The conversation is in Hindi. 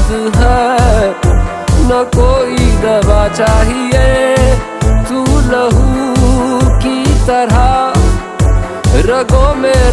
है, न कोई दवा चाहिए। तू लहू की तरह रगों में